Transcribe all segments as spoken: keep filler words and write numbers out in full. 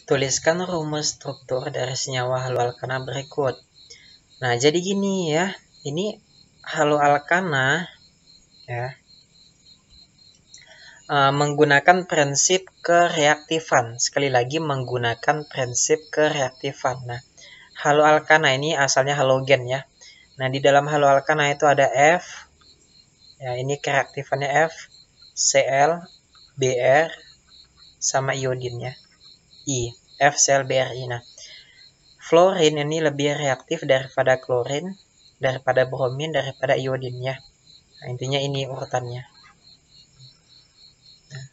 Tuliskan rumus struktur dari senyawa haloalkana berikut. Nah, jadi gini ya. Ini haloalkana ya. E, menggunakan prinsip kereaktifan. Sekali lagi menggunakan prinsip kereaktifan. Nah, haloalkana ini asalnya halogen ya. Nah, di dalam haloalkana itu ada F. Ya, ini kereaktifannya F, Cl, Br sama iodinnya. I, F, Cl, Br, I. Nah, fluorin ini lebih reaktif daripada klorin, daripada bromin, daripada iodinnya. Nah, intinya ini urutannya. Nah.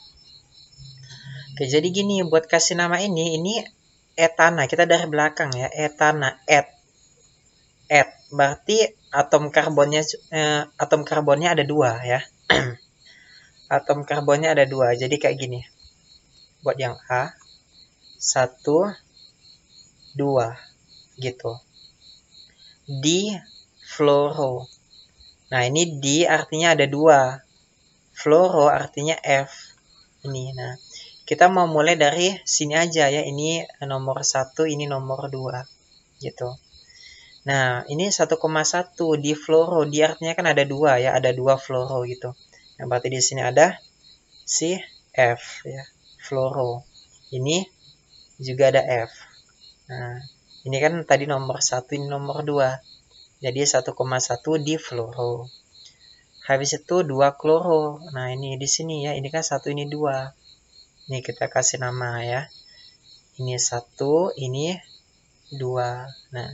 Oke, jadi gini, buat kasih nama ini, ini etana. Kita dari belakang ya, etana, et. Et, berarti atom karbonnya, eh, atom karbonnya ada dua ya. Atom karbonnya ada dua, jadi kayak gini. Buat yang A, satu, dua, gitu. Di fluoro. Nah, ini di artinya ada dua. Fluoro artinya F. Ini, nah. Kita mau mulai dari sini aja ya. Ini nomor satu, ini nomor dua. Gitu. Nah, ini satu koma satu di fluoro. Di artinya kan ada dua ya. Ada dua fluoro gitu. Nah, berarti di sini ada si F ya. Fluoro. Ini juga ada F. Nah, ini kan tadi nomor satu, ini nomor dua. Jadi satu koma satu di fluoro. Habis itu dua kloro. Nah, ini di sini ya. Ini kan satu, ini dua. Ini kita kasih nama ya. Ini satu, ini dua. Nah.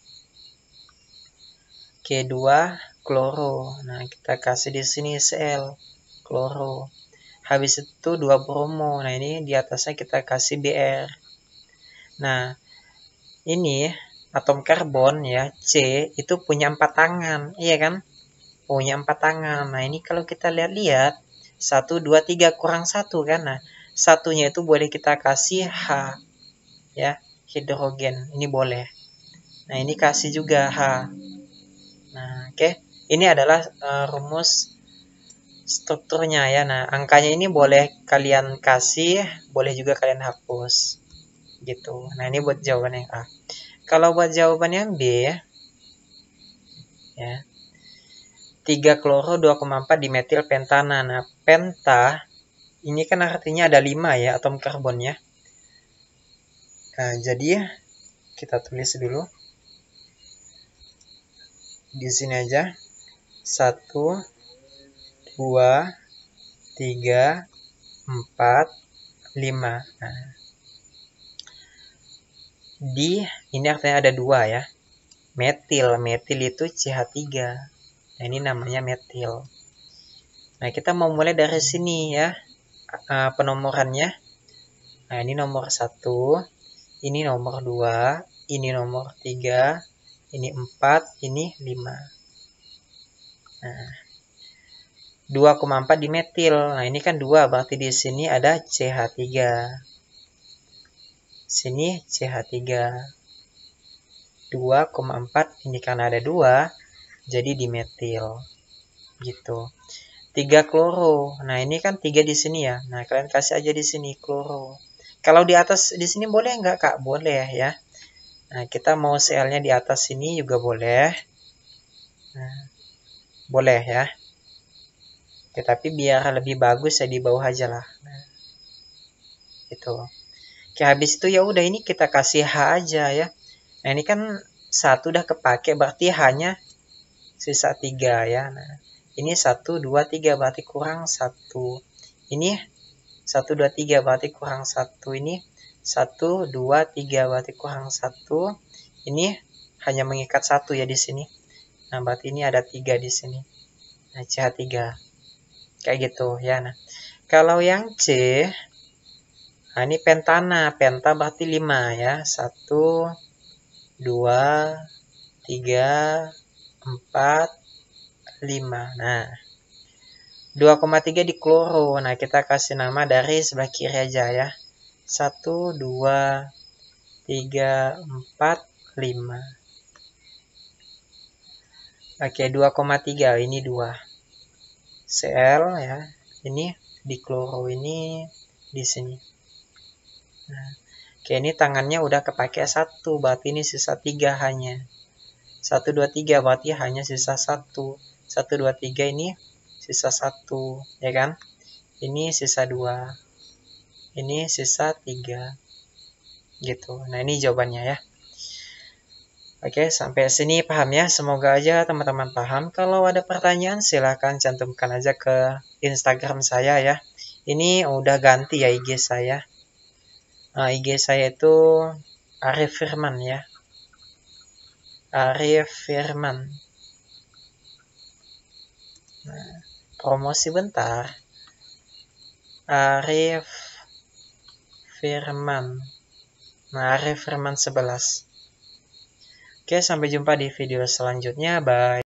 Oke, dua kloro. Nah, kita kasih di sini Cl, kloro. Habis itu dua bromo. Nah, ini di atasnya kita kasih Br. Nah, ini atom karbon ya, C, itu punya empat tangan. Iya kan? Punya empat tangan. Nah, ini kalau kita lihat-lihat, satu, dua, tiga, kurang satu kan? Nah, satunya itu boleh kita kasih H, ya, hidrogen. Ini boleh. Nah, ini kasih juga H. Nah, oke. Okay. Ini adalah uh, rumus strukturnya ya. Nah, angkanya ini boleh kalian kasih, boleh juga kalian hapus. Gitu. Nah, ini buat jawaban yang A. Kalau buat jawaban yang B, ya, tiga kloro dua koma empat dimetil pentana. Nah, penta ini kan artinya ada lima ya atom karbonnya. Nah, jadi kita tulis dulu. Di sini aja. satu, dua, tiga, empat, lima. Nah, di ini artinya ada dua ya. Metil. Metil itu C H tiga. Nah, ini namanya metil. Nah, kita mau mulai dari sini ya. Uh, penomorannya. Nah, ini nomor satu. Ini nomor dua. Ini nomor tiga. Ini empat. Ini lima. Nah, dua koma empat di metil. Nah, ini kan dua. Berarti di sini ada C H tiga. Sini C H tiga. dua koma empat. Ini karena ada dua. Jadi di metil. Gitu. tiga kloro. Nah, ini kan tiga di sini ya. Nah, kalian kasih aja di sini kloro. Kalau di atas di sini boleh nggak, Kak? Boleh ya. Nah, kita mau Cl-nya di atas sini juga boleh. Nah, boleh ya. Tetapi biar lebih bagus ya di bawah aja lah. Nah, gitu. Oke, habis itu ya udah ini kita kasih H aja ya. Nah, ini kan satu udah kepake berarti H-nya sisa tiga ya. Nah, ini satu, dua, tiga berarti kurang satu. Ini satu, dua, tiga berarti kurang satu. Ini satu, dua, tiga berarti kurang satu. Ini hanya mengikat satu ya di sini. Nah, berarti ini ada tiga di sini. Nah, C H tiga. Kayak gitu ya. Nah, kalau yang C, nah ini pentana. Penta berarti lima ya. satu, dua, tiga, empat, lima. Nah, dua koma tiga di kloro. Nah, kita kasih nama dari sebelah kiri aja ya. satu, dua, tiga, empat, lima. Oke, dua koma tiga. Ini dua. Cl ya. Ini di kloro ini di sini. Nah, Oke, ini tangannya udah kepake satu, berarti ini sisa tiga hanya. satu, dua, tiga, berarti hanya sisa satu. satu, dua, tiga ini sisa satu, ya kan? Ini sisa dua. Ini sisa tiga. Gitu. Nah, ini jawabannya ya. Oke, sampai sini paham ya? Semoga aja teman-teman paham. Kalau ada pertanyaan, silahkan cantumkan aja ke Instagram saya ya. Ini udah ganti ya I G saya. Nah, I G saya itu Arif Firman ya. Arif Firman. Nah, promosi bentar. Arif Firman. Nah, Arif Firman sebelas. Oke, sampai jumpa di video selanjutnya. Bye.